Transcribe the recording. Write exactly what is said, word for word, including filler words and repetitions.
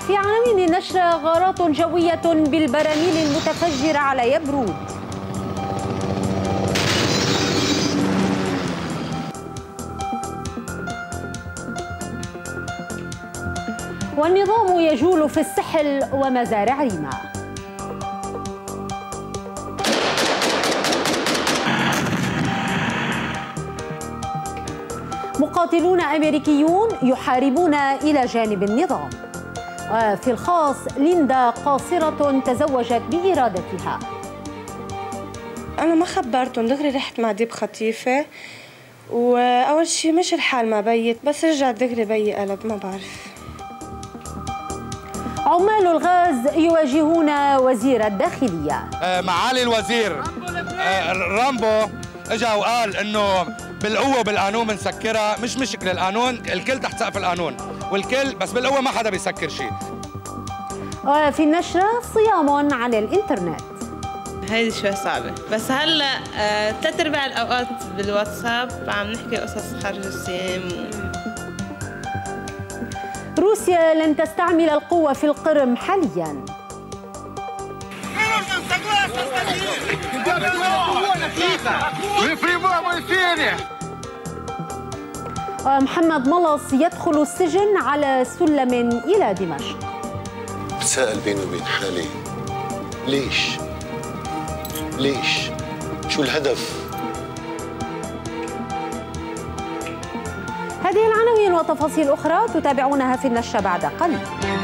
في عناوين النشر: غارات جوية بالبراميل المتفجرة على يبرود. والنظام يجول في السحل ومزارع ريما. مقاتلون أمريكيون يحاربون إلى جانب النظام. في الخاص: ليندا قاصرة تزوجت بإرادتها. أنا ما خبرتهم، دغري رحت مع ديب خطيفة، وأول شيء مش الحال ما بيت، بس رجعت دغري بيي قلب، ما بعرف. عمال الغاز يواجهون وزير الداخلية. معالي الوزير رامبو اجا وقال انه بالقوه وبالقانون بنسكرها، مش مشكله، القانون الكل تحت سقف القانون والكل، بس بالقوه ما حدا بيسكر شيء. في النشرة: صيام عن الانترنت. هيدي شوي صعبة، بس هلا ثلاث ارباع الاوقات بالواتساب عم نحكي قصص خارج الصيام. روسيا لن تستعمل القوة في القرم حالياً. محمد ملص يدخل السجن على سلم إلى دمشق. بتساءل بيني وبين حالي، ليش؟ ليش؟ شو الهدف؟ هذه العناوين وتفاصيل أخرى تتابعونها في النشرة بعد قليل.